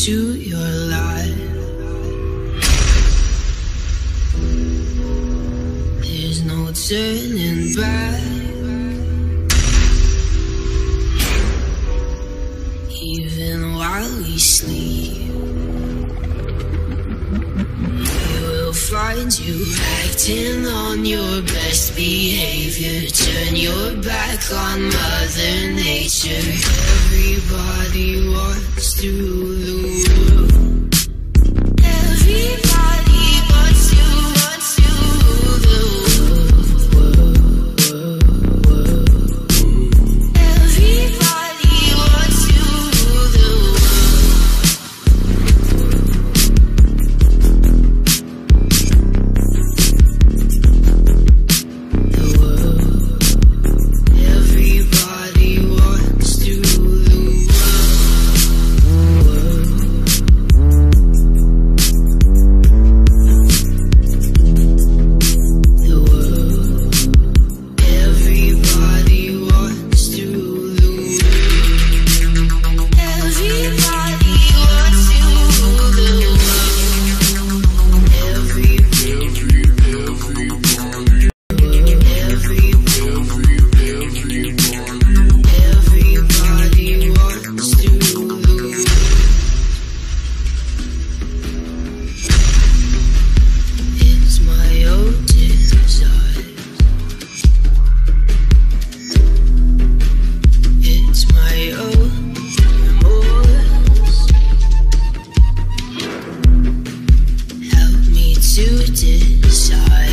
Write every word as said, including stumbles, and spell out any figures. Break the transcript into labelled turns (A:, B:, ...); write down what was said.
A: into your life. There's no turning back. Even while we sleep, we will find you acting on your best behavior. Turn your back on Mother Nature. Everybody walks through the world. Everybody wants to, wants to rule the world. Everybody wants to rule the The world. Everybody wants to rule the to decide.